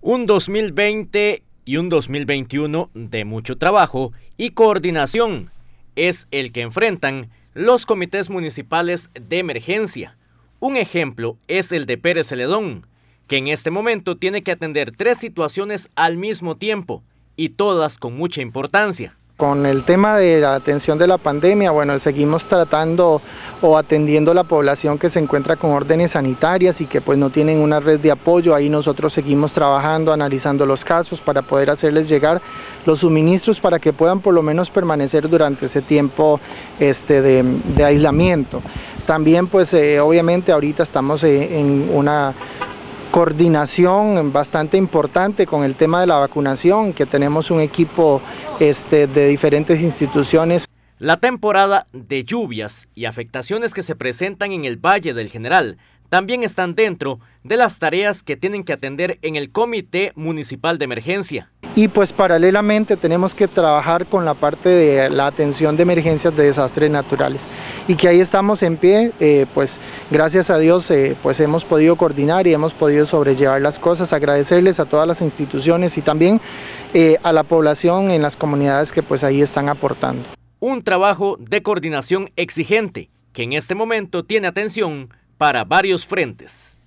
Un 2020 y un 2021 de mucho trabajo y coordinación es el que enfrentan los comités municipales de emergencia. Un ejemplo es el de Pérez Celedón, que en este momento tiene que atender 3 situaciones al mismo tiempo y todas con mucha importancia. Con el tema de la atención de la pandemia, bueno, seguimos tratando o atendiendo a la población que se encuentra con órdenes sanitarias y que pues no tienen una red de apoyo. Ahí nosotros seguimos trabajando, analizando los casos para poder hacerles llegar los suministros para que puedan por lo menos permanecer durante ese tiempo de aislamiento. También pues obviamente ahorita estamos en una coordinación bastante importante con el tema de la vacunación, que tenemos un equipo de diferentes instituciones. La temporada de lluvias y afectaciones que se presentan en el Valle del General también están dentro de las tareas que tienen que atender en el Comité Municipal de Emergencia. Y pues paralelamente tenemos que trabajar con la parte de la atención de emergencias de desastres naturales y que ahí estamos en pie, pues gracias a Dios pues hemos podido coordinar y hemos podido sobrellevar las cosas. Agradecerles a todas las instituciones y también a la población en las comunidades que pues ahí están aportando. Un trabajo de coordinación exigente que en este momento tiene atención para varios frentes.